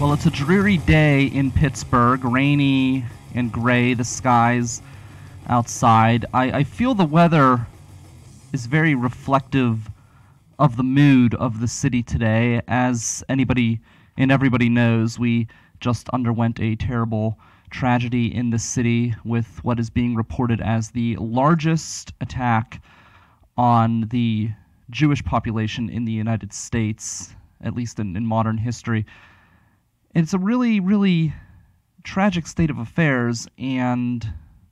Well, it's a dreary day in Pittsburgh, rainy and gray, the skies outside. I feel the weather is very reflective of the mood of the city today. As anybody and everybody knows, we just underwent a terrible tragedy in the city with what is being reported as the largest attack on the Jewish population in the United States, at least in modern history. It's a really, really tragic state of affairs, and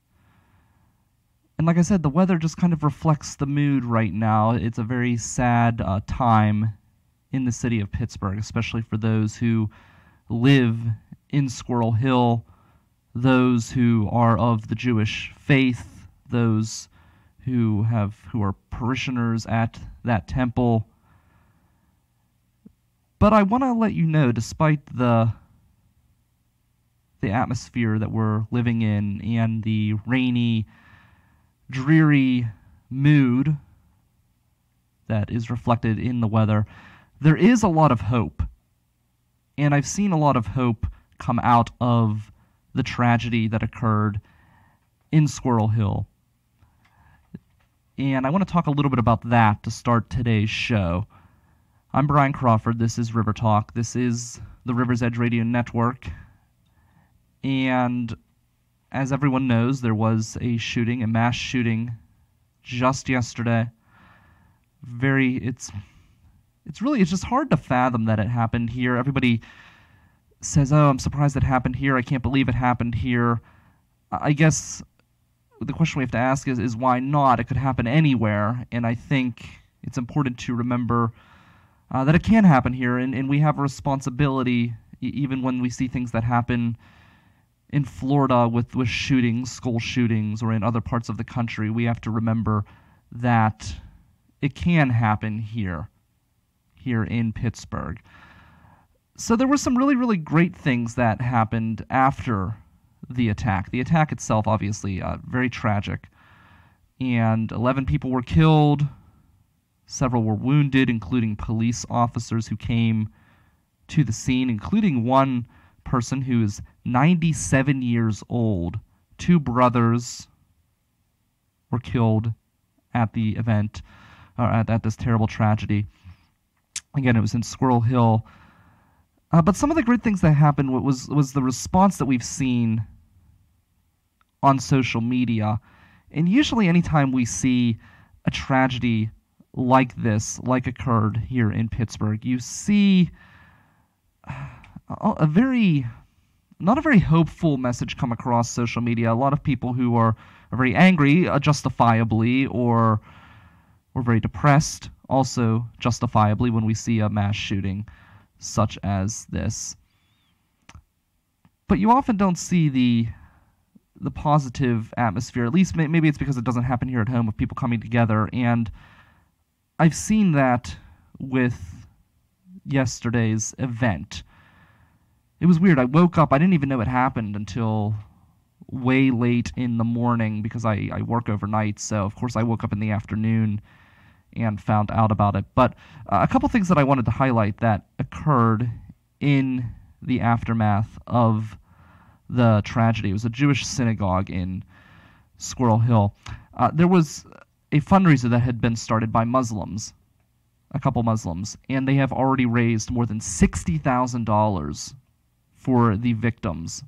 like I said, the weather just kind of reflects the mood right now. It's a very sad time in the city of Pittsburgh, especially for those who live in Squirrel Hill, those who are of the Jewish faith, those who are parishioners at that temple. But I want to let you know, despite the atmosphere that we're living in and the rainy, dreary mood that is reflected in the weather, there is a lot of hope. And I've seen a lot of hope come out of the tragedy that occurred in Squirrel Hill. And I want to talk a little bit about that to start today's show. I'm Brian Crawford. This is River Talk. This is the River's Edge Radio Network. And as everyone knows, there was a shooting, a mass shooting, just yesterday. It's just hard to fathom that it happened here. Everybody says, "Oh, I'm surprised it happened here. I can't believe it happened here." I guess the question we have to ask is why not? It could happen anywhere, and I think it's important to remember that it can happen here, and we have a responsibility, even when we see things that happen in Florida with shootings, school shootings, or in other parts of the country. We have to remember that it can happen here in Pittsburgh. So there were some really, really great things that happened after the attack. The attack itself, obviously, very tragic, and 11 people were killed. Several were wounded, including police officers who came to the scene, including one person who is 97 years old. Two brothers were killed at the event, at this terrible tragedy. Again, it was in Squirrel Hill. But some of the great things that happened was the response that we've seen on social media. And usually anytime we see a tragedy like this, like occurred here in Pittsburgh, you see not a very hopeful message come across social media. A lot of people who are very angry, justifiably, or very depressed, also justifiably, when we see a mass shooting such as this. But you often don't see the positive atmosphere. At least maybe it's because it doesn't happen here at home, of people coming together. And I've seen that with yesterday's event. It was weird. I woke up, I didn't even know it happened until way late in the morning, because I work overnight, so of course I woke up in the afternoon and found out about it. But a couple things that I wanted to highlight that occurred in the aftermath of the tragedy. It was a Jewish synagogue in Squirrel Hill. There was a fundraiser that had been started by Muslims, a couple Muslims, and they have already raised more than $60,000 for the victims.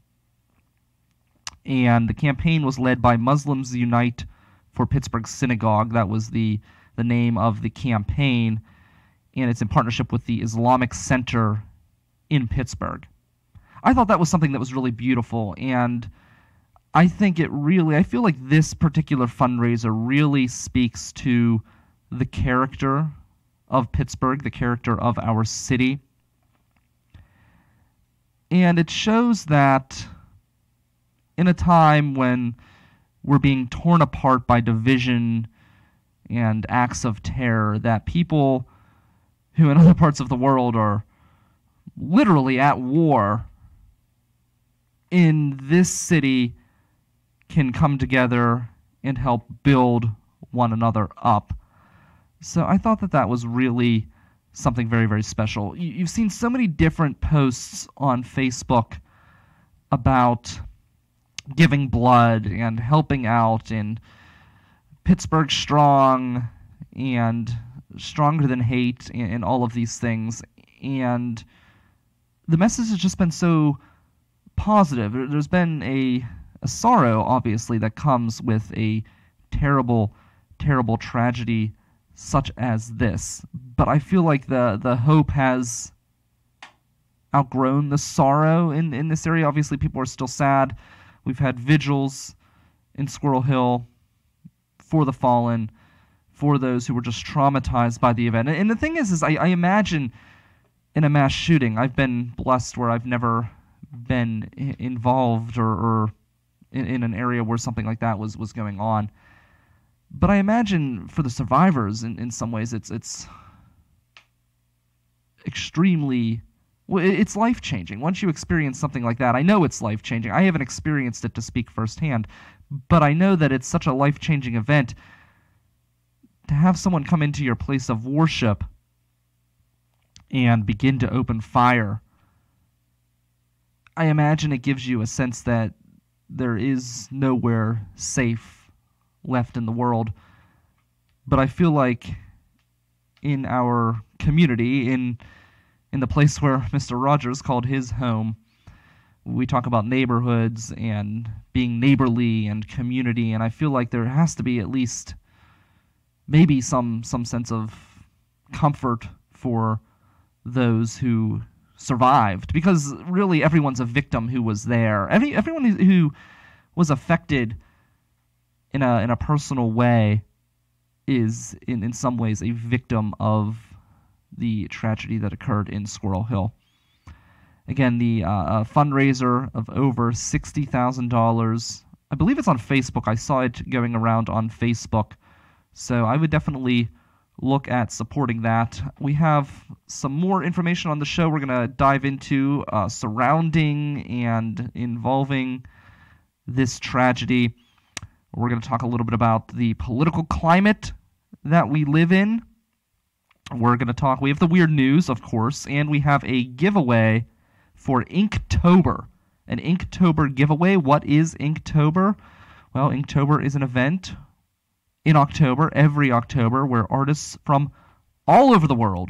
And the campaign was led by Muslims Unite for Pittsburgh Synagogue. That was the name of the campaign, and it's in partnership with the Islamic Center in Pittsburgh. I thought that was something that was really beautiful, and I feel like this particular fundraiser really speaks to the character of Pittsburgh, the character of our city. And it shows that in a time when we're being torn apart by division and acts of terror, that people who in other parts of the world are literally at war, in this city can come together and help build one another up. So I thought that was really something very, very special. You've seen so many different posts on Facebook about giving blood and helping out and Pittsburgh strong and stronger than hate and all of these things. And the message has just been so positive. There's been a sorrow, obviously, that comes with a terrible, terrible tragedy such as this. But I feel like the hope has outgrown the sorrow in this area. Obviously, people are still sad. We've had vigils in Squirrel Hill for the fallen, for those who were just traumatized by the event. And the thing is I imagine in a mass shooting, I've been blessed where I've never been involved or in an area where something like that was going on. But I imagine for the survivors, in some ways, it's extremely, well, it's life-changing. Once you experience something like that, I know it's life-changing. I haven't experienced it to speak firsthand, but I know that it's such a life-changing event to have someone come into your place of worship and begin to open fire. I imagine it gives you a sense that there is nowhere safe left in the world. But I feel like in our community, in the place where Mr. Rogers called his home, we talk about neighborhoods and being neighborly and community, and I feel like there has to be at least maybe some sense of comfort for those who survived, because really everyone's a victim who was there. Everyone who was affected in a personal way is in some ways a victim of the tragedy that occurred in Squirrel Hill. Again, the fundraiser of over $60,000. I believe it's on Facebook. I saw it going around on Facebook. So I would definitely look at supporting that. We have some more information on the show we're going to dive into surrounding and involving this tragedy. We're going to talk a little bit about the political climate that we live in. We're going to talk, we have the weird news, of course, and we have a giveaway for Inktober. An Inktober giveaway. What is Inktober? Well, Inktober is an event in October, every October, where artists from all over the world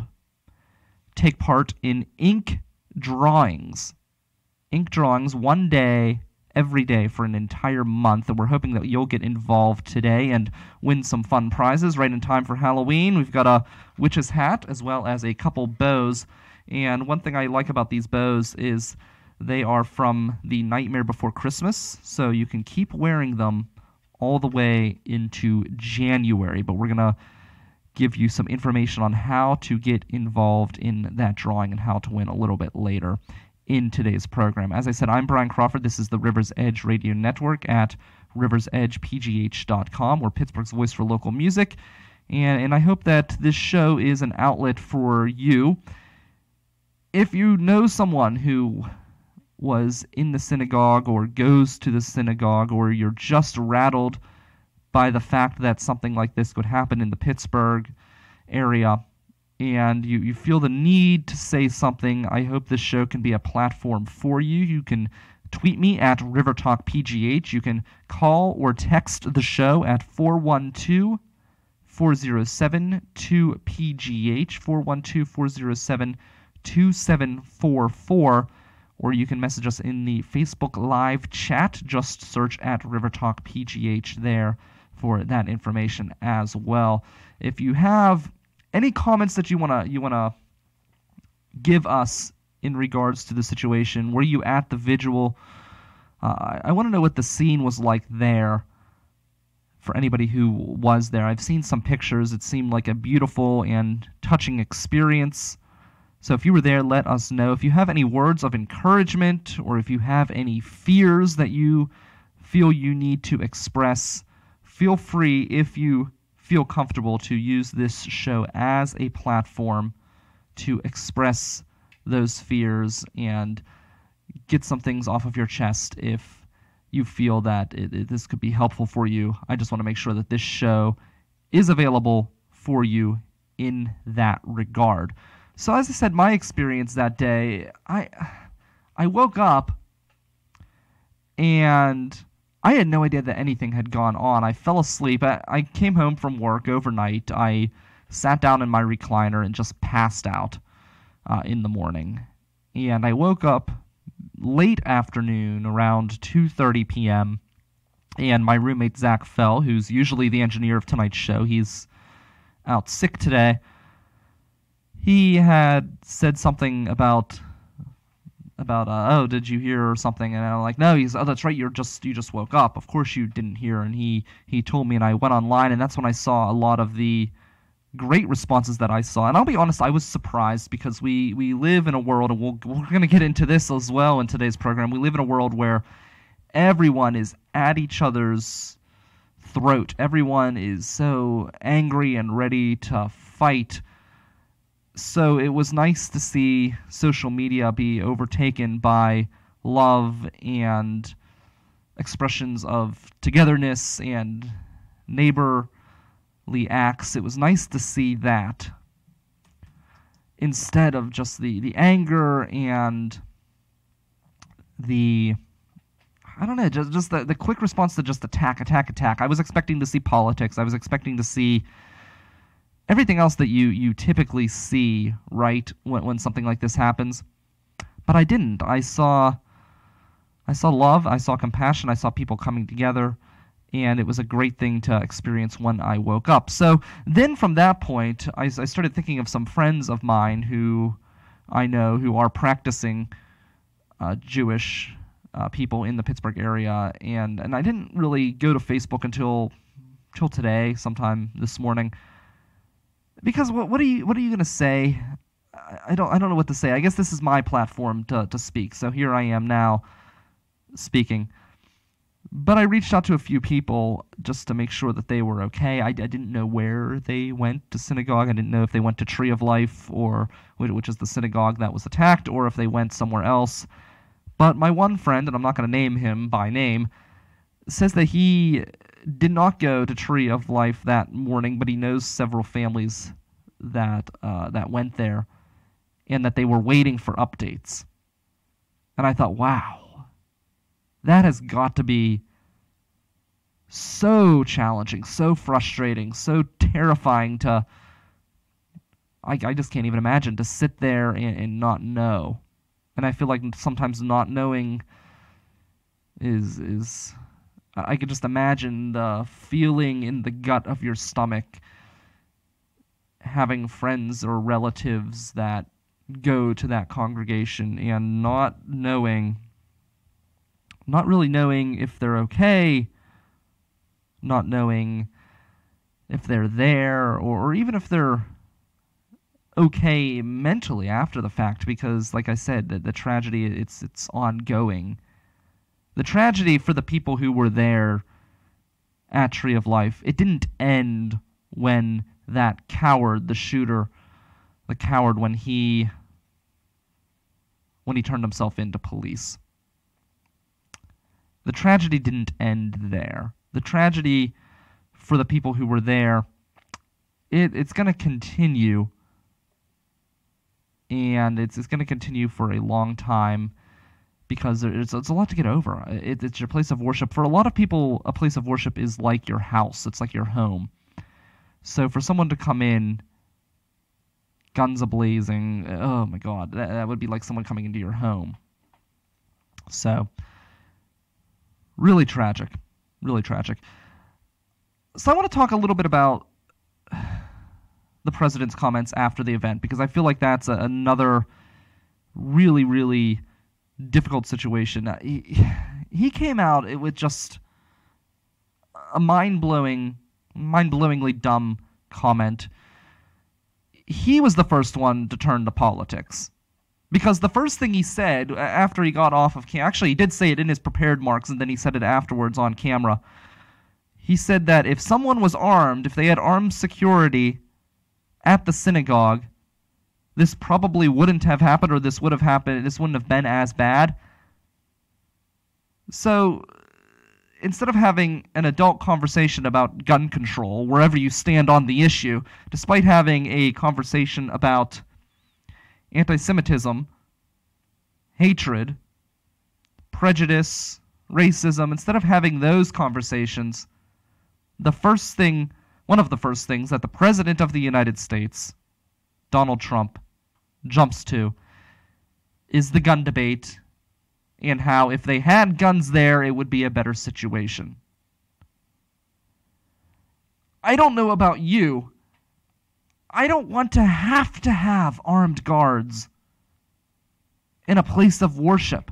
take part in ink drawings. Ink drawings, one day, every day for an entire month, and we're hoping that you'll get involved today and win some fun prizes right in time for Halloween. We've got a witch's hat as well as a couple bows, and one thing I like about these bows is they are from The Nightmare Before Christmas, so you can keep wearing them all the way into January, but we're going to give you some information on how to get involved in that drawing and how to win a little bit later in today's program. As I said, I'm Brian Crawford. This is the Rivers Edge Radio Network at riversedgepgh.com. We're Pittsburgh's voice for local music, and I hope that this show is an outlet for you. If you know someone who was in the synagogue or goes to the synagogue, or you're just rattled by the fact that something like this could happen in the Pittsburgh area, and you feel the need to say something, I hope this show can be a platform for you. You can tweet me at RiverTalkPGH. You can call or text the show at 412-407-2PGH, 412-407-2744, or you can message us in the Facebook Live chat. Just search at River Talk PGH there for that information as well. If you have any comments that you wanna give us in regards to the situation, were you at the vigil? I want to know what the scene was like there for anybody who was there. I've seen some pictures. It seemed like a beautiful and touching experience. So if you were there, let us know. If you have any words of encouragement, or if you have any fears that you feel you need to express, feel free, if you feel comfortable, to use this show as a platform to express those fears and get some things off of your chest if you feel that this could be helpful for you. I just want to make sure that this show is available for you in that regard. So as I said, my experience that day, I woke up and I had no idea that anything had gone on. I fell asleep. I came home from work overnight. I sat down in my recliner and just passed out in the morning. And I woke up late afternoon, around 2:30 p.m., and my roommate Zach Fell, who's usually the engineer of tonight's show, he's out sick today. He had said something about oh, did you hear or something? And I'm like, no. He's, oh, that's right. You just woke up. Of course you didn't hear. And he told me, and I went online, and that's when I saw a lot of the great responses that I saw. And I'll be honest, I was surprised because we live in a world, and we're going to get into this as well in today's program. We live in a world where everyone is at each other's throat. Everyone is so angry and ready to fight. So it was nice to see social media be overtaken by love and expressions of togetherness and neighborly acts. It was nice to see that instead of just the anger and the, I don't know, just the quick response to just attack. I was expecting to see politics. I was expecting to see everything else that you typically see, right, when something like this happens. But I didn't. I saw love, I saw compassion, I saw people coming together, and it was a great thing to experience when I woke up. So then from that point, I started thinking of some friends of mine who I know who are practicing Jewish people in the Pittsburgh area, and I didn't really go to Facebook until today, sometime this morning. Because what are you going to say? I don't know what to say. I guess this is my platform to speak. So here I am now speaking. But I reached out to a few people just to make sure that they were okay. I didn't know where they went to synagogue. I didn't know if they went to Tree of Life, or which is the synagogue that was attacked, or if they went somewhere else. But my one friend, and I'm not going to name him by name, says that he did not go to Tree of Life that morning, but he knows several families that went there, and that they were waiting for updates. And I thought, wow, that has got to be so challenging, so frustrating, so terrifying to, I just can't even imagine, to sit there and not know. And I feel like sometimes not knowing is I could just imagine the feeling in the gut of your stomach having friends or relatives that go to that congregation and not really knowing if they're okay, not knowing if they're there, or even if they're okay mentally after the fact, because, like I said, the tragedy, it's ongoing. The tragedy for the people who were there at Tree of Life, it didn't end when that coward, the shooter, the coward, when he turned himself into police. The tragedy didn't end there. The tragedy for the people who were there, it's going to continue, and it's going to continue for a long time, because it's a lot to get over. It's your place of worship. For a lot of people, a place of worship is like your house. It's like your home. So for someone to come in, guns a-blazing, oh my God, that would be like someone coming into your home. So, really tragic. Really tragic. So I want to talk a little bit about the president's comments after the event, because I feel like that's another really, really difficult situation. He came out with just a mind-blowingly dumb comment. He was the first one to turn to politics, because the first thing he said after he got off of camera, actually he did say it in his prepared remarks, and then he said it afterwards on camera. He said that if someone was armed, if they had armed security at the synagogue, this probably wouldn't have happened, or this would have happened, this wouldn't have been as bad. So instead of having an adult conversation about gun control, wherever you stand on the issue, despite having a conversation about anti-Semitism, hatred, prejudice, racism, instead of having those conversations, one of the first things that the President of the United States, Donald Trump, jumps to is the gun debate and how if they had guns there, it would be a better situation. I don't know about you. I don't want to have armed guards in a place of worship.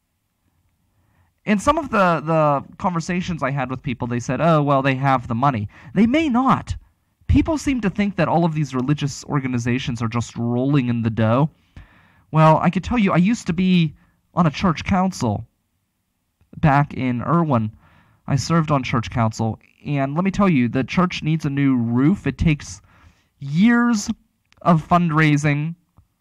In some of the conversations I had with people, they said, oh, well, they have the money. They may not. People seem to think that all of these religious organizations are just rolling in the dough. Well, I could tell you, I used to be on a church council back in Irwin. I served on church council, and let me tell you, the church needs a new roof. It takes years of fundraising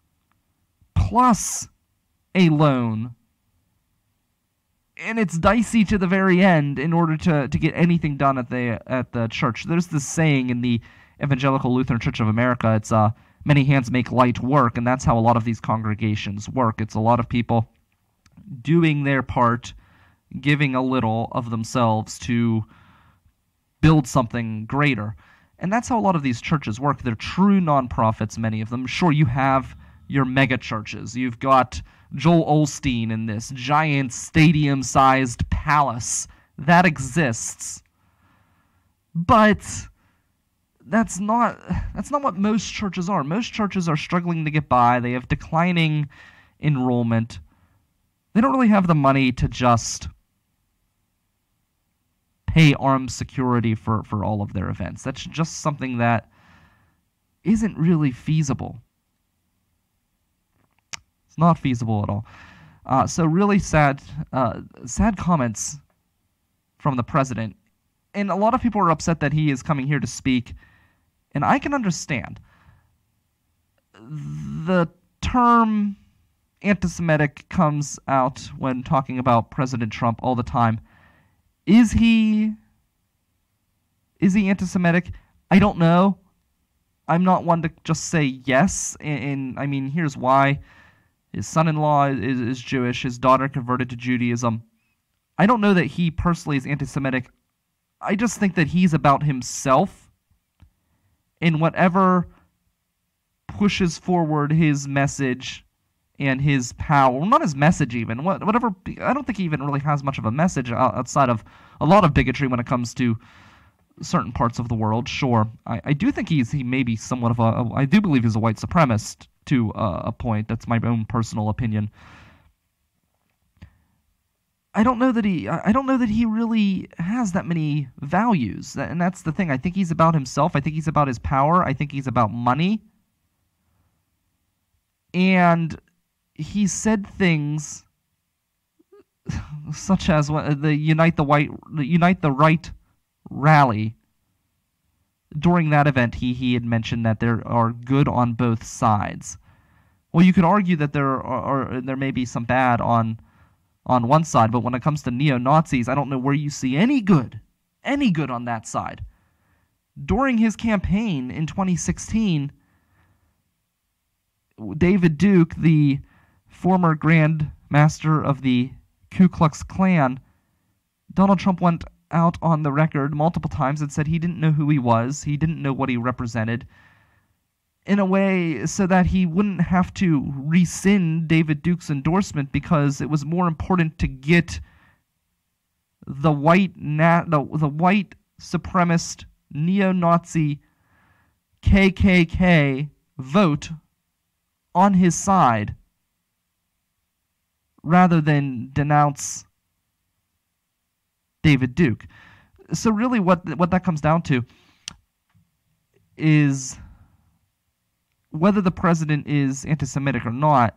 plus a loan, and it's dicey to the very end in order to get anything done at the church. There's this saying in the Evangelical Lutheran Church of America, it's many hands make light work, and that's how a lot of these congregations work. It's a lot of people doing their part, giving a little of themselves to build something greater. And that's how a lot of these churches work. They're true nonprofits, many of them. Sure, you have your mega churches. You've got Joel Osteen in this giant stadium-sized palace. That exists. But that's not what most churches are. Most churches are struggling to get by. They have declining enrollment. They don't really have the money to just pay armed security for all of their events. That's just something that isn't really feasible. It's not feasible at all. So really sad comments from the president. And a lot of people are upset that he is coming here to speak. And I can understand. The term anti-Semitic comes out when talking about President Trump all the time. Is he anti-Semitic? I don't know. I'm not one to just say yes. And I mean, here's why. His son-in-law is Jewish. His daughter converted to Judaism. I don't know that he personally is anti-Semitic. I just think that he's about himself in whatever pushes forward his message and his power. Well, not his message even. Whatever. I don't think he even really has much of a message outside of a lot of bigotry when it comes to certain parts of the world. Sure, I do think he may be somewhat of I do believe he's a white supremacist to a point. That's my own personal opinion. I don't know that he really has that many values, and that's the thing. I think he's about himself. I think he's about his power. I think he's about money. And he said things such as the Unite the Right rally. During that event, he had mentioned that there are good on both sides. Well, you could argue that there may be some bad on one side, but when it comes to neo-Nazis, I don't know where you see any good on that side. During his campaign in 2016, David Duke, the former Grand Master of the Ku Klux Klan, Donald Trump went out on the record multiple times and said he didn't know who he was, he didn't know what he represented, in a way so that he wouldn't have to rescind David Duke's endorsement, because it was more important to get the white supremacist neo-Nazi KKK vote on his side rather than denounce David Duke. So really what that comes down to is whether the president is anti-Semitic or not.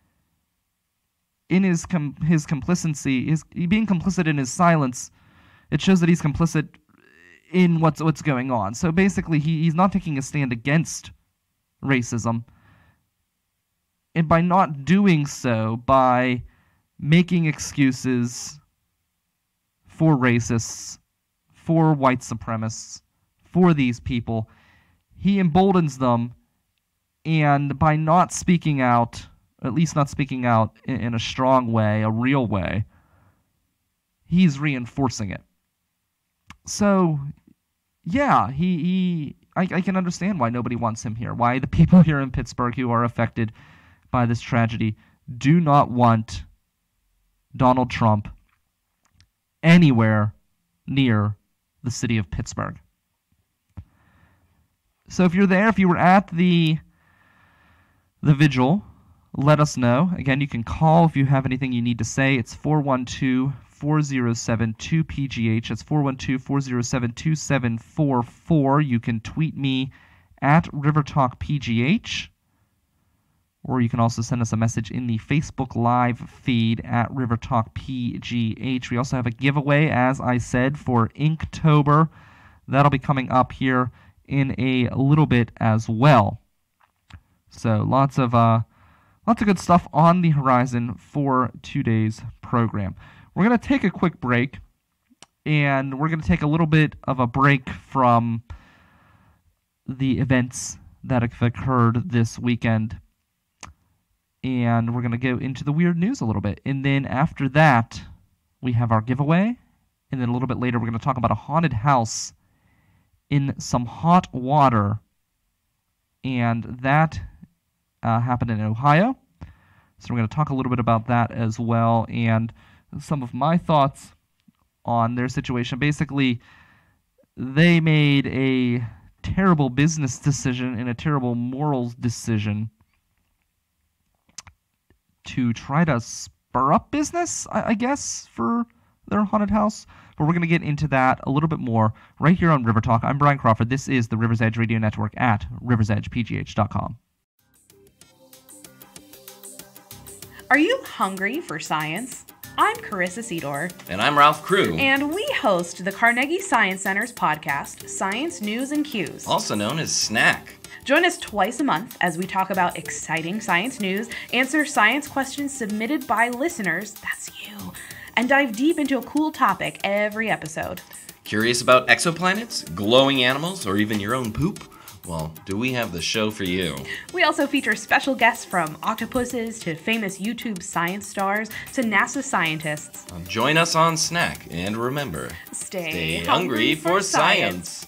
In his complicity, being complicit in his silence, it shows that he's complicit in what's going on. So basically, he's not taking a stand against racism, and by not doing so, by making excuses for racists, for white supremacists, for these people. He emboldens them, and by not speaking out, at least not speaking out in a strong way, a real way, he's reinforcing it. So, yeah, I can understand why nobody wants him here, why the people here in Pittsburgh who are affected by this tragedy do not want Donald Trump anywhere near the city of Pittsburgh. So if you're there, if you were at the vigil, let us know. Again, you can call if you have anything you need to say. It's 412-407-2PGH. It's 412-407-2744. You can tweet me at RiverTalkPGH. Or you can also send us a message in the Facebook Live feed at RiverTalkPGH. We also have a giveaway, as I said, for Inktober. That'll be coming up here in a little bit as well. So lots of good stuff on the horizon for today's program. We're going to take a quick break, and we're going to take a little bit of a break from the events that have occurred this weekend. And we're going to go into the weird news a little bit. And then after that, we have our giveaway. And then a little bit later, we're going to talk about a haunted house in some hot water. And that happened in Ohio. So we're going to talk a little bit about that as well. And some of my thoughts on their situation. Basically, they made a terrible business decision and a terrible morals decision to try to spur up business, I guess, for their haunted house. But we're going to get into that a little bit more right here on River Talk. I'm Brian Crawford. This is the River's Edge Radio Network at riversedgepgh.com. Are you hungry for science? I'm Carissa Sedor. And I'm Ralph Crew. And we host the Carnegie Science Center's podcast, Science News and Cues. Also known as Snack. Join us twice a month as we talk about exciting science news, answer science questions submitted by listeners, that's you, and dive deep into a cool topic every episode. Curious about exoplanets, glowing animals, or even your own poop? Well, do we have the show for you? We also feature special guests from octopuses to famous YouTube science stars to NASA scientists. Join us on Snack, and remember, stay hungry for science.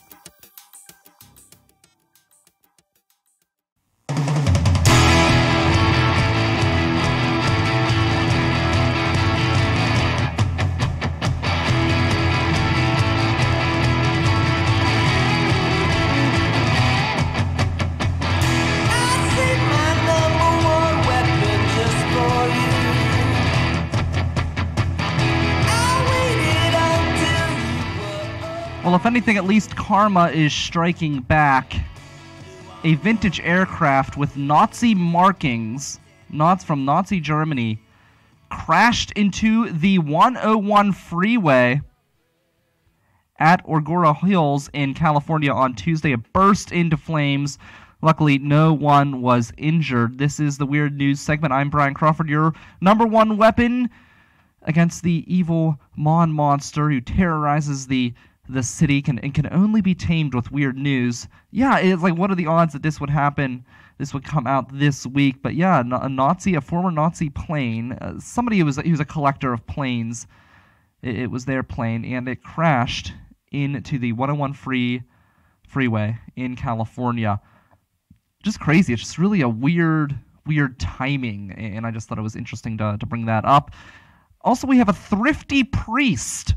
Well, if anything, at least karma is striking back. A vintage aircraft with Nazi markings, from Nazi Germany, crashed into the 101 freeway at Agoura Hills in California on Tuesday. It burst into flames. Luckily, no one was injured. This is the Weird News segment. I'm Brian Crawford, your number one weapon against the evil Mon monster who terrorizes the city and can only be tamed with weird news. Yeah, it's like, what are the odds that this would happen? This would come out this week. But yeah, a former Nazi plane, he was a collector of planes. It was their plane, and it crashed into the 101 freeway in California. Just crazy. It's just really a weird timing, and I just thought it was interesting to bring that up. Also, we have a thrifty priest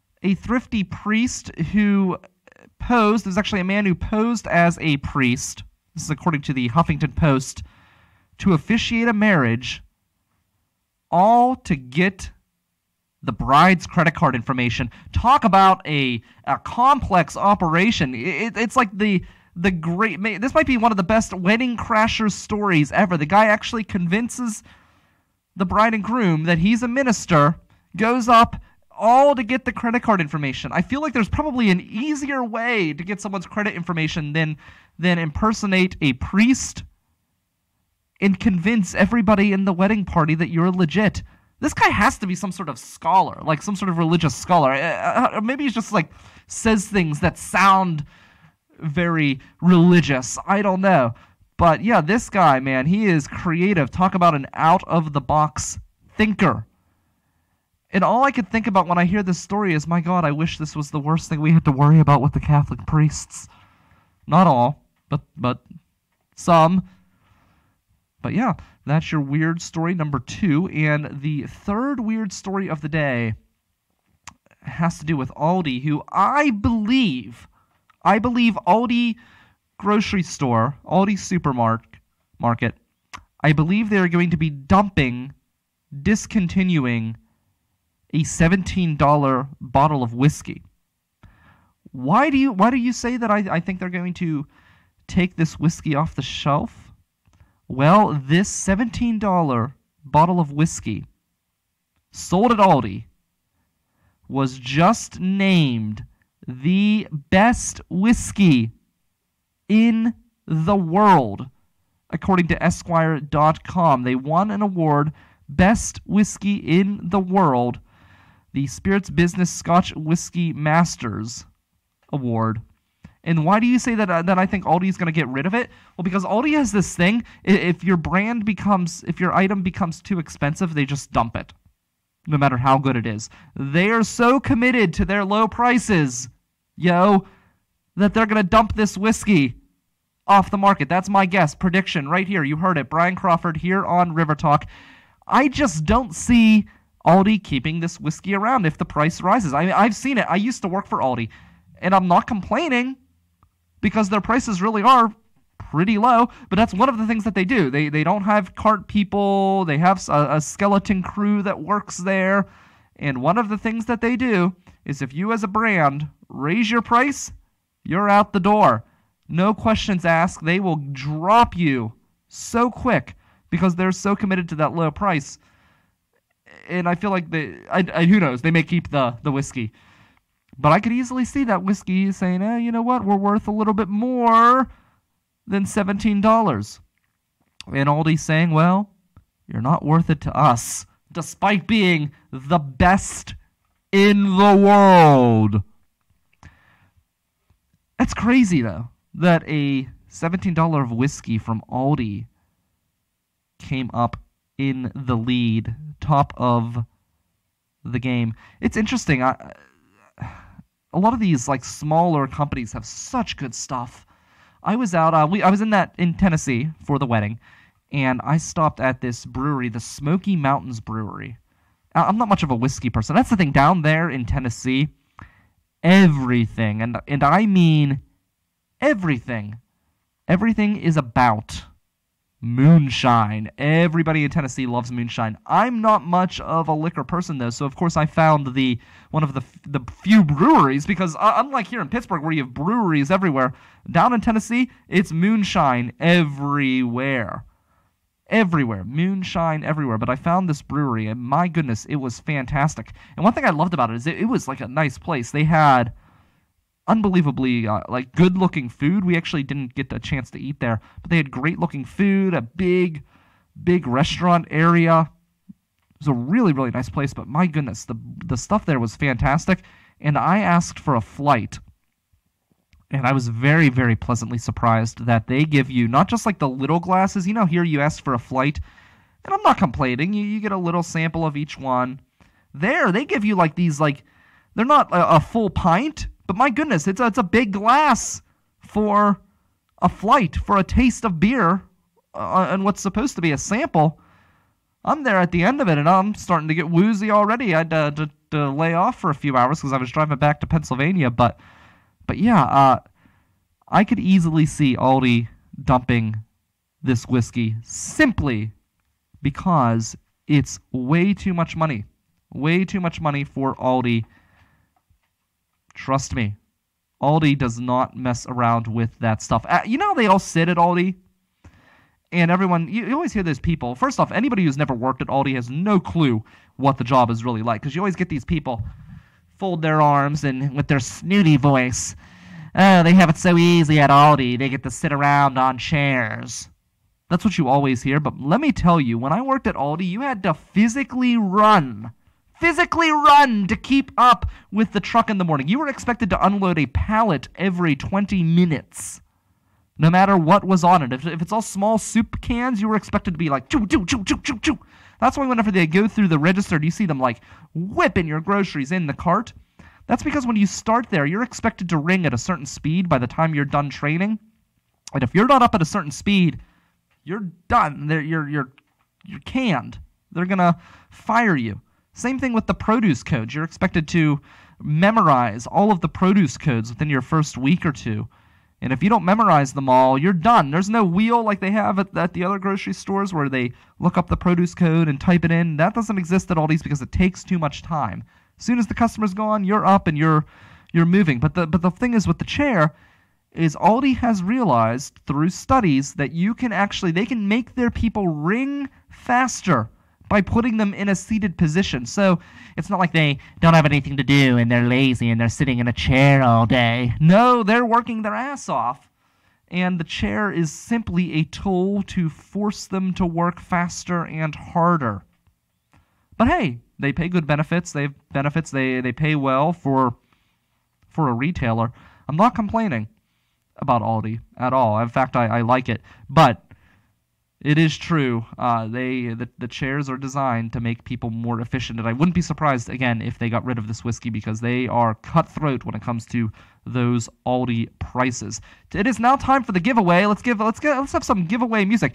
who posed. There's actually a man who posed as a priest, this is according to the Huffington Post, to officiate a marriage, all to get the bride's credit card information. Talk about a complex operation. It's like the great... This might be one of the best wedding crashers stories ever. The guy actually convinces the bride and groom that he's a minister, goes up, all to get the credit card information. I feel like there's probably an easier way to get someone's credit information than impersonate a priest and convince everybody in the wedding party that you're legit. This guy has to be some sort of scholar, like some sort of religious scholar. Or maybe he's just like says things that sound very religious. I don't know. But yeah, this guy, man, he is creative. Talk about an out-of-the-box thinker. And all I could think about when I hear this story is, my God, I wish this was the worst thing we had to worry about with the Catholic priests. Not all, but some. But yeah, that's your weird story number 2. And the third weird story of the day has to do with Aldi, who I believe Aldi grocery store, Aldi supermarket, I believe they're going to be discontinuing a $17 bottle of whiskey. Why do you say that I think they're going to take this whiskey off the shelf? Well, this $17 bottle of whiskey sold at Aldi was just named the best whiskey in the world, according to Esquire.com. They won an award, Best Whiskey in the World, the Spirits Business Scotch Whiskey Masters Award. And why do you say that I think Aldi is going to get rid of it? Well, because Aldi has this thing, if your item becomes too expensive, they just dump it, no matter how good it is. They are so committed to their low prices, that they're going to dump this whiskey off the market. That's my guess, prediction, right here. You heard it. Brian Crawford here on River Talk. I just don't see Aldi keeping this whiskey around if the price rises. I've seen it. I used to work for Aldi, and I'm not complaining because their prices really are pretty low, but that's one of the things that they do. They don't have cart people. They have a skeleton crew that works there, and one of the things that they do is if you as a brand raise your price, you're out the door. No questions asked. They will drop you so quick because they're so committed to that low price. And I feel like who knows, they may keep the whiskey. But I could easily see that whiskey saying, you know what, we're worth a little bit more than $17. And Aldi's saying, well, you're not worth it to us, despite being the best in the world. That's crazy, though, that a $17 of whiskey from Aldi came up in the lead, top of the game. It's interesting. A lot of these like smaller companies have such good stuff. I was out. I was in Tennessee for the wedding, and I stopped at this brewery, the Smoky Mountains Brewery. I'm not much of a whiskey person. That's the thing. Down there in Tennessee, everything, and I mean everything is about moonshine. Everybody in Tennessee loves moonshine. I'm not much of a liquor person, though, so of course I found one of the few breweries, because unlike here in Pittsburgh where you have breweries everywhere, down in Tennessee, it's moonshine everywhere. Everywhere. Moonshine everywhere. But I found this brewery, and my goodness, it was fantastic. And one thing I loved about it is it was like a nice place. They had unbelievably like good-looking food. We actually didn't get a chance to eat there, but they had great-looking food, a big restaurant area. It was a really, really nice place, but my goodness, the stuff there was fantastic. And I asked for a flight, and I was very, very pleasantly surprised that they give you not just like the little glasses. Here you asked for a flight, and I'm not complaining. You get a little sample of each one. There, they give you like these, like, they're not a full pint, but my goodness, it's a big glass for a flight, for a taste of beer, and what's supposed to be a sample. I'm there at the end of it, and I'm starting to get woozy already. I had to lay off for a few hours because I was driving back to Pennsylvania. But yeah, I could easily see Aldi dumping this whiskey simply because it's way too much money. Way too much money for Aldi. Trust me, Aldi does not mess around with that stuff. They all sit at Aldi, and everyone, you always hear those people. First off, anybody who's never worked at Aldi has no clue what the job is really like, because you always get these people fold their arms and with their snooty voice, oh, they have it so easy at Aldi. They get to sit around on chairs. That's what you always hear, but let me tell you, when I worked at Aldi, you had to physically run to keep up with the truck in the morning. You were expected to unload a pallet every 20 minutes, no matter what was on it. If it's all small soup cans, you were expected to be like, choo, choo, choo, choo, choo, choo. That's why whenever they go through the register, you see them like whipping your groceries in the cart. That's because when you start there, you're expected to ring at a certain speed by the time you're done training. And if you're not up at a certain speed, you're done. You're canned. They're going to fire you. Same thing with the produce codes. You're expected to memorize all of the produce codes within your first week or two. And if you don't memorize them all, you're done. There's no wheel like they have at the other grocery stores where they look up the produce code and type it in. That doesn't exist at Aldi's because it takes too much time. As soon as the customer's gone, you're up and you're moving. But the thing is with the chair is Aldi has realized through studies that they can make their people ring faster by putting them in a seated position. So it's not like they don't have anything to do and they're lazy and they're sitting in a chair all day. No, they're working their ass off. And the chair is simply a tool to force them to work faster and harder. But hey, they pay good benefits. They have benefits. They pay well for a retailer. I'm not complaining about Aldi at all. In fact, I like it. But it is true. The chairs are designed to make people more efficient, and I wouldn't be surprised again if they got rid of this whiskey because they are cutthroat when it comes to those Aldi prices. It is now time for the giveaway. Let's have some giveaway music.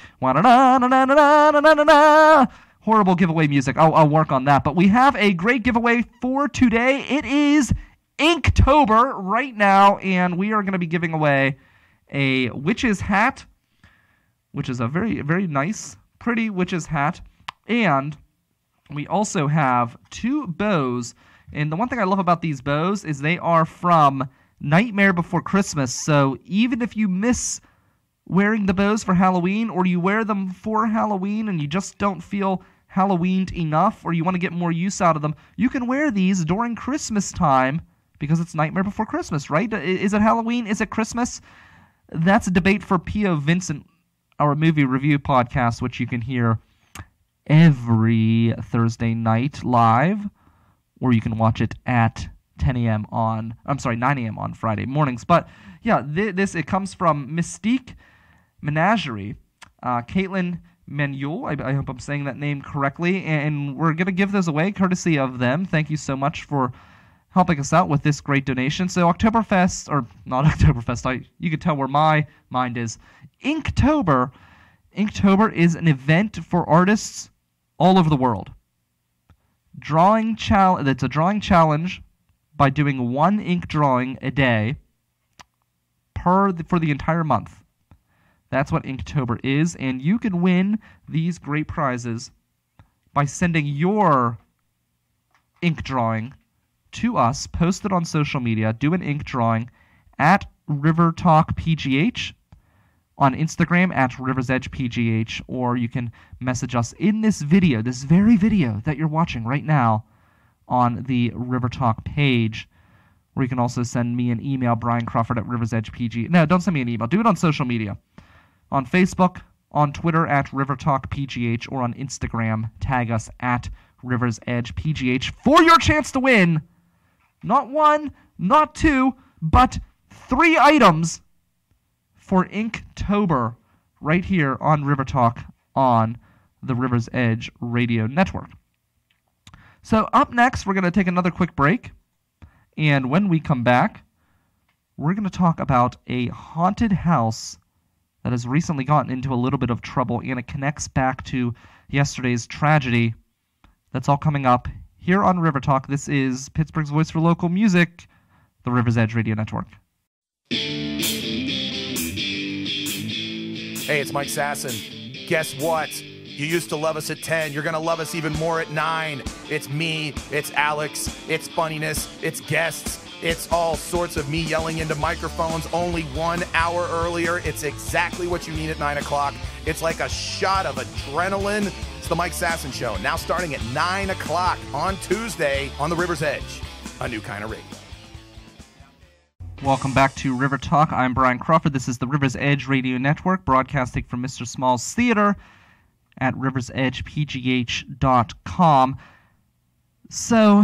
Horrible giveaway music. I'll work on that. But we have a great giveaway for today. It is Inktober right now, and we are going to be giving away a witch's hat, which is a very, very nice, pretty witch's hat. And we also have 2 bows. And the one thing I love about these bows is they are from Nightmare Before Christmas. So even if you miss wearing the bows for Halloween, or you wear them for Halloween and you just don't feel Halloweened enough, or you want to get more use out of them, you can wear these during Christmas time because it's Nightmare Before Christmas, right? Is it Halloween? Is it Christmas? That's a debate for P.O. Vincent, our movie review podcast, which you can hear every Thursday night live, or you can watch it at 9 a.m. on Friday mornings. But yeah, it comes from Mystique Menagerie, Caitlin Manuel. I hope I'm saying that name correctly, and we're going to give those away courtesy of them. Thank you so much for helping us out with this great donation. So Oktoberfest, or not Oktoberfest, you can tell where my mind is. Inktober is an event for artists all over the world. It's a drawing challenge by doing 1 ink drawing a day for the entire month. That's what Inktober is, and you can win these great prizes by sending your ink drawing to us, post it on social media, do an ink drawing at River Talk PGH, on Instagram at River's Edge PGH, or you can message us in this very video that you're watching right now on the River Talk page, where you can also send me an email, Brian Crawford at River's Edge PG. No, don't send me an email. Do it on social media. On Facebook, on Twitter at River Talk PGH, or on Instagram, tag us at River's Edge PGH for your chance to win not 1, not 2, but 3 items for Inktober right here on River Talk on the River's Edge Radio Network. So up next, we're going to take another quick break. And when we come back, we're going to talk about a haunted house that has recently gotten into a little bit of trouble, and it connects back to yesterday's tragedy. That's all coming up here on River Talk. This is Pittsburgh's voice for local music, the River's Edge Radio Network. Hey, it's Mike Sasson. Guess what? You used to love us at 10. You're going to love us even more at 9. It's me. It's Alex. It's funniness. It's guests. It's all sorts of me yelling into microphones only 1 hour earlier. It's exactly what you need at 9 o'clock. It's like a shot of adrenaline. It's the Mike Sasson Show, now starting at 9 o'clock on Tuesday on the River's Edge, a new kind of radio. Welcome back to River Talk. I'm Brian Crawford. This is the River's Edge Radio Network, broadcasting from Mr. Small's Theater at riversedgepgh.com. So,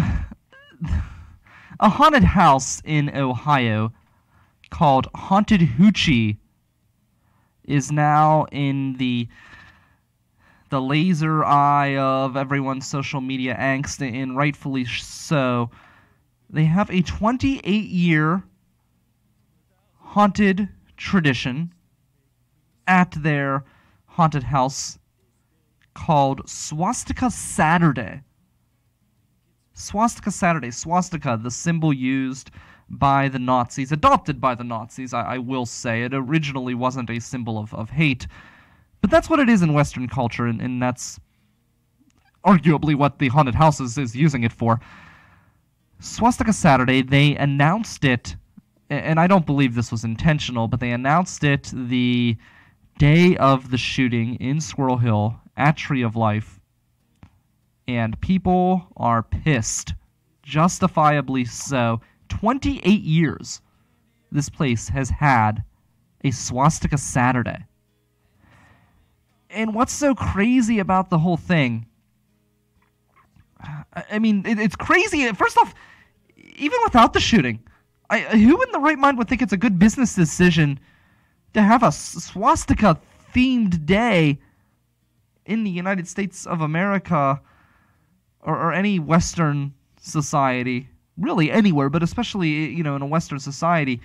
a haunted house in Ohio called Haunted Hoochie is now in the laser eye of everyone's social media angst, and rightfully so. They have a 28-year haunted tradition at their haunted house called Swastika Saturday. Swastika Saturday. Swastika, the symbol used by the Nazis, adopted by the Nazis, I will say. It originally wasn't a symbol of hate, but that's what it is in Western culture, and that's arguably what the haunted house is using it for. Swastika Saturday, they announced it, and I don't believe this was intentional, but they announced it the day of the shooting in Squirrel Hill at Tree of Life, and people are pissed, justifiably so. 28 years this place has had a Swastika Saturday. And what's so crazy about the whole thing, I mean, it's crazy. First off, even without the shooting, who in the right mind would think it's a good business decision to have a swastika-themed day in the United States of America or any Western society? Really anywhere, but especially, in a Western society.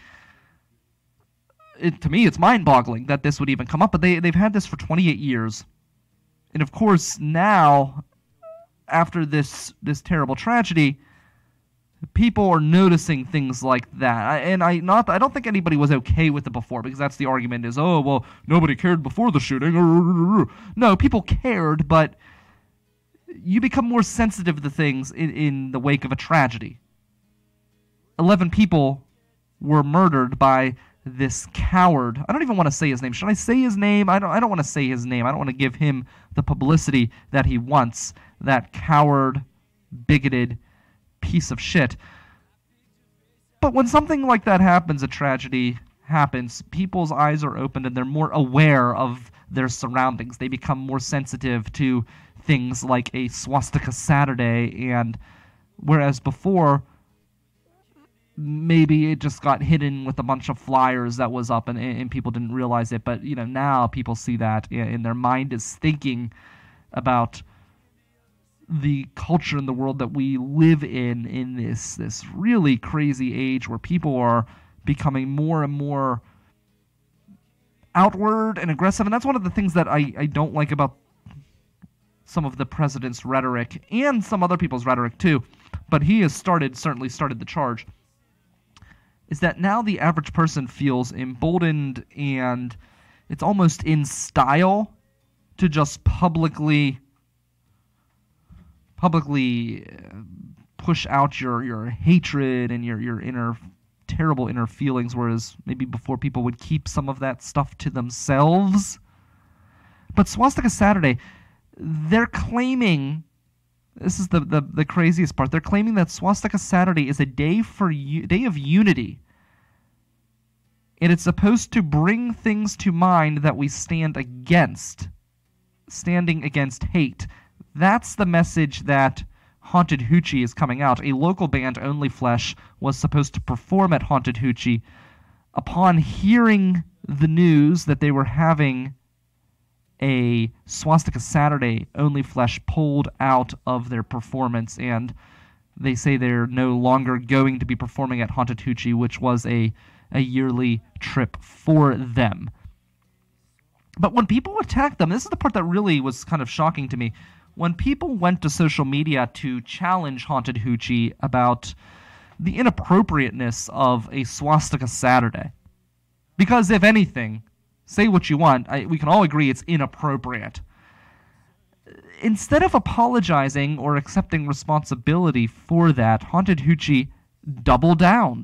To me, it's mind-boggling that this would even come up, but they've had this for 28 years. And of course, now, after this terrible tragedy, people are noticing things like that. And I don't think anybody was okay with it before, because that's the argument is, oh, well, nobody cared before the shooting. No, people cared, but you become more sensitive to things in the wake of a tragedy. 11 people were murdered by this coward. I don't even want to say his name. Should I say his name? I don't want to say his name. I don't want to give him the publicity that he wants. That coward, bigoted piece of shit. But when something like that happens, a tragedy happens, people's eyes are opened and they're more aware of their surroundings. They become more sensitive to things like a Swastika Saturday, and whereas before, maybe it just got hidden with a bunch of flyers that was up and people didn't realize it. But, now people see that and their mind is thinking about the culture in the world that we live in this really crazy age where people are becoming more and more outward and aggressive. And that's one of the things that I don't like about some of the president's rhetoric and some other people's rhetoric too. But he has certainly started the charge. Is that now the average person feels emboldened, and it's almost in style to just publicly push out your hatred and your terrible inner feelings, whereas maybe before people would keep some of that stuff to themselves. But Swastika Saturday, they're claiming, this is the craziest part, they're claiming that Swastika Saturday is a day of unity. And it's supposed to bring things to mind that we stand against. Standing against hate. That's the message that Haunted Hoochie is coming out. A local band, Only Flesh, was supposed to perform at Haunted Hoochie. Upon hearing the news that they were having a Swastika Saturday, Only Flesh pulled out of their performance, and they say they're no longer going to be performing at Haunted Hoochie, which was a yearly trip for them. But when people attacked them, this is the part that really was kind of shocking to me. When people went to social media to challenge Haunted Hoochie about the inappropriateness of a Swastika Saturday, because if anything, say what you want, we can all agree it's inappropriate. Instead of apologizing or accepting responsibility for that, Haunted Hoochie doubled down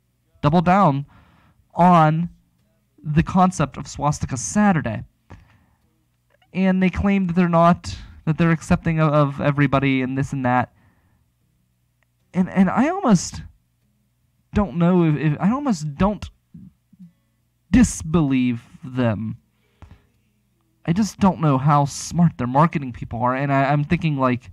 on the concept of Swastika Saturday. And they claimed that they're accepting of everybody and this and that. And I almost don't know if I almost don't disbelieve them. I just don't know how smart their marketing people are, and I'm thinking, like,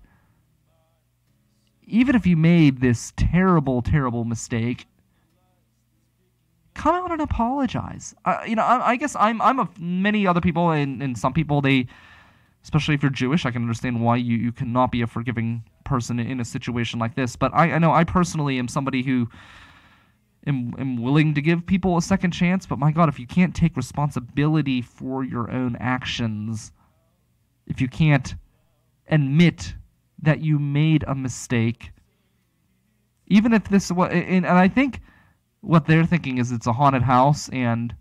even if you made this terrible, terrible mistake, come out and apologize. I guess I'm of many other people, and some people, they, especially if you're Jewish, I can understand why you cannot be a forgiving person in a situation like this. But I know I personally am somebody who am willing to give people a second chance. But my God, if you can't take responsibility for your own actions, if you can't admit that you made a mistake, even if this was, and I think what they're thinking is it's a haunted house and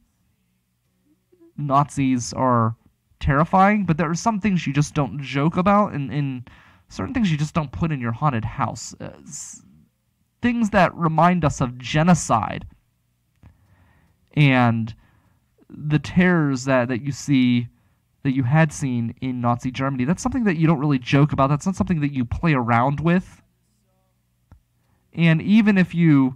Nazis are terrifying, but there are some things you just don't joke about, and certain things you just don't put in your haunted house. Things that remind us of genocide and the terrors that you see, that you had seen in Nazi Germany. That's something that you don't really joke about. That's not something that you play around with. And even if you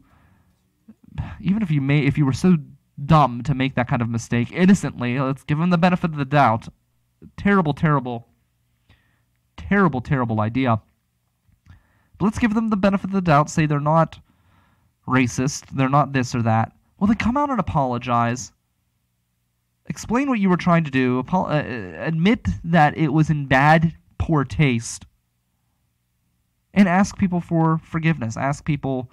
were so dumb to make that kind of mistake innocently, let's give them the benefit of the doubt. Terrible, terrible, terrible, terrible idea. But let's give them the benefit of the doubt, say they're not racist, they're not this or that. Well, then come out and apologize. Explain what you were trying to do. Admit that it was in bad, poor taste. And ask people for forgiveness. Ask people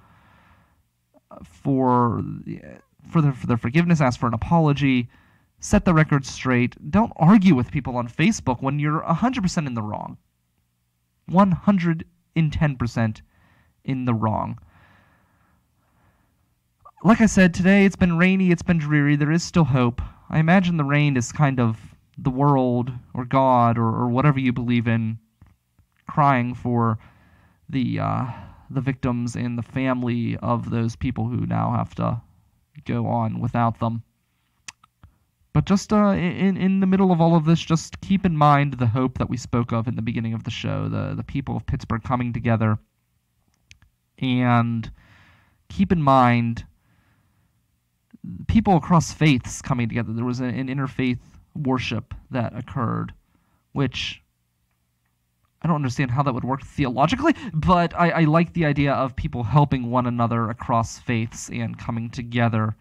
for their forgiveness. Ask for an apology. Set the record straight. Don't argue with people on Facebook when you're 100% in the wrong. 110% in the wrong. Like I said, today it's been rainy, it's been dreary. There is still hope. I imagine the rain is kind of the world or God or whatever you believe in crying for the victims and the family of those people who now have to go on without them. But just in the middle of all of this, just keep in mind the hope that we spoke of in the beginning of the show, the people of Pittsburgh coming together. And keep in mind people across faiths coming together. There was an interfaith worship that occurred, which I don't understand how that would work theologically, but I like the idea of people helping one another across faiths and coming together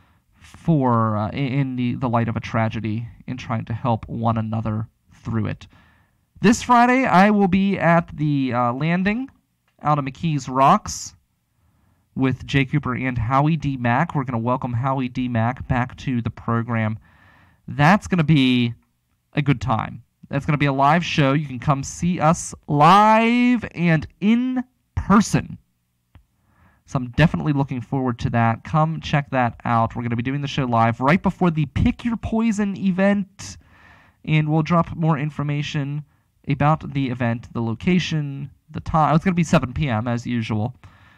for in the light of a tragedy and trying to help one another through it. This Friday, I will be at the landing out of McKees Rocks with Jay Cooper and Howie D. Mack. We're going to welcome Howie D. Mack back to the program. That's going to be a good time. That's going to be a live show. You can come see us live and in person. So I'm definitely looking forward to that. Come check that out. We're going to be doing the show live right before the Pick Your Poison event, and we'll drop more information about the event, the location, the time. It's going to be 7 p.m. as usual.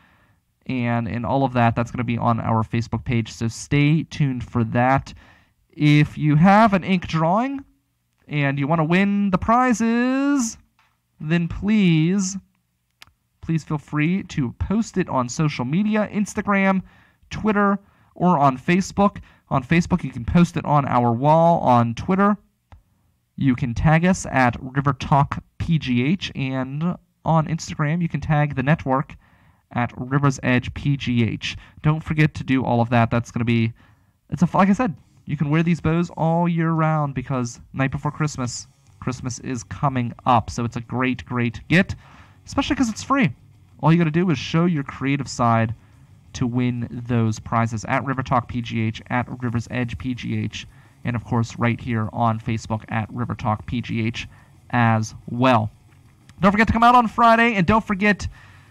And all of that, that's going to be on our Facebook page, so stay tuned for that. If you have an ink drawing and you want to win the prizes, then please feel free to post it on social media, Instagram, Twitter, or on Facebook. On Facebook, you can post it on our wall. On Twitter, you can tag us at River Talk PGH, and on Instagram, you can tag the network at River's Edge PGH. Don't forget to do all of that. That's going to be, like I said, you can wear these bows all year round because night before Christmas is coming up. So it's a great, great get, especially because it's free. All you got to do is show your creative side to win those prizes at River Talk PGH, at River's Edge PGH, and of course right here on Facebook at River Talk PGH as well. Don't forget to come out on Friday, and don't forget,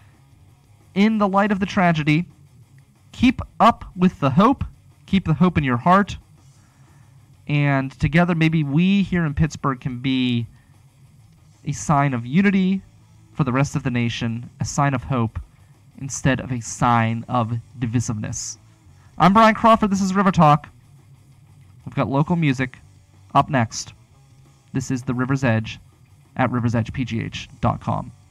in the light of the tragedy, keep up with the hope. Keep the hope in your heart. And together, maybe we here in Pittsburgh can be a sign of unity for the rest of the nation, a sign of hope, instead of a sign of divisiveness. I'm Brian Crawford. This is River Talk. We've got local music up next. This is The River's Edge at riversedgepgh.com.